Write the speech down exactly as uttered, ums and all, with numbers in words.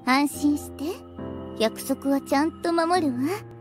安心して。約束はちゃんと守るわ。